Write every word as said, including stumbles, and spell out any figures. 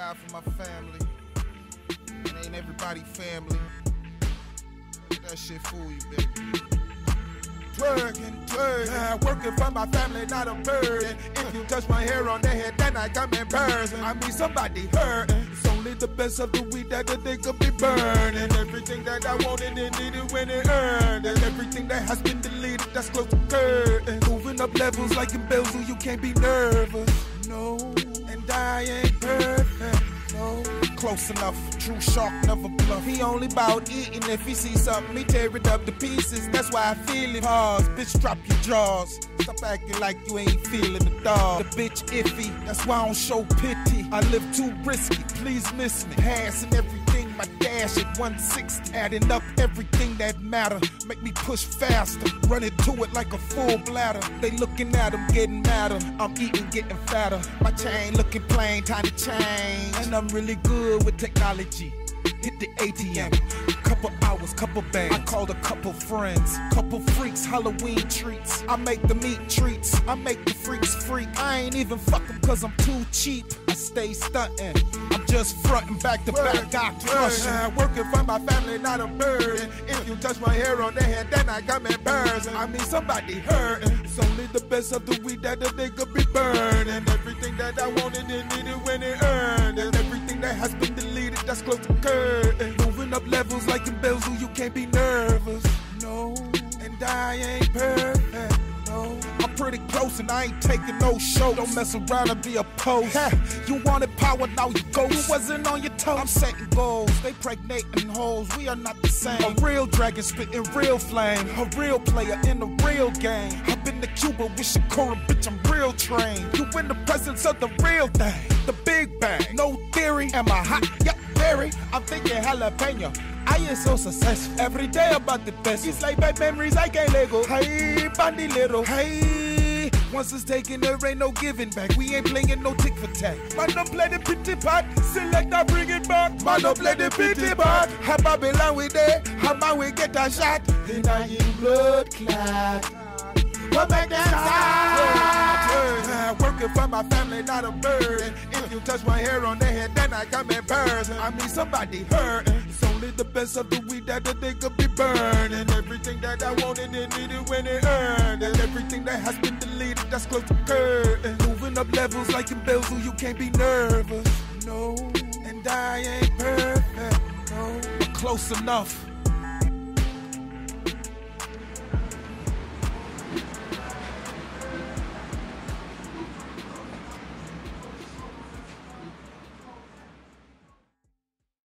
ride for my family. It ain't everybody family. That shit fool you, baby. Twerking, twerking, I'm working for my family, not a burden. If you touch my hair on their head, then I come in person. I mean somebody hurting. It's only the best of the weed that they could be burning. Everything that I wanted and needed when it earned. And everything that has been deleted, that's close to curtain. Moving up levels like in Belgium, you can't be nervous. No, and I ain't perfect. No, close enough, true shark never bluff. He only bout eating, if he see something, he tear it up to pieces. That's why I feel it. Pause, bitch, drop your jaws. Stop acting like you ain't feeling the dog. The bitch iffy, that's why I don't show pity. I live too risky, please miss me. Passing everything, my dash at one sixty. Adding up everything that matter. Make me push faster, run into it like a full bladder. They looking at him, getting madder. I'm eating, getting fatter. My chain looking plain, time to change. And I'm really good with technology. Hit the A T M, couple hours, couple bands. I called a couple friends, couple freaks, Halloween treats. I make the meat treats, I make the freaks freak. I ain't even fuck them cause I'm too cheap. I stay stunting, I'm just fronting back to back, I crushing. I'm working for my family, not a burden. If you touch my hair on their head, then I come in person. I mean somebody hurting. It's only the best of the weed that they could be burning. Everything that I wanted and needed when it earned. And everything that has been deleted, that's close to curtain. Moving up levels like in Belgium, you can't be nervous. No, and I ain't perfect. No, I'm pretty close and I ain't taking no show. Don't mess around and be a post. Ha, you wanted power, now you go. You wasn't on your toes. I'm setting goals, they pregnating hoes. We are not the same. A real dragon spitting real flame. A real player in a real game. I've been to Cuba with Shakura, bitch, I'm real trained. You in the presence of the real thing. The Big Bang, no theory. Am I hot? Yep, very. I'm thinking jalapeno. I am so successful. Every day about the best. It's like bad memories, I can't let go. Hey, bandy little. Hey, once it's taken, there ain't no giving back. We ain't playing no tick for tack. Man, don't play the pity pot. Select, I bring it back. Man, don't play the pity pot. How Babylon we there? How about we get a shot? And I in blood clot. What make them stop? Working for my family, not a burden. If you touch my hair on their head, then I come in person. I mean somebody hurting. It's only the best of the weed that they could be burning. Everything that I wanted and needed when it earned. And everything that has been deleted, that's close to curtain. Moving up levels like in Belgium, you can't be nervous. No, and I ain't perfect. No, but close enough.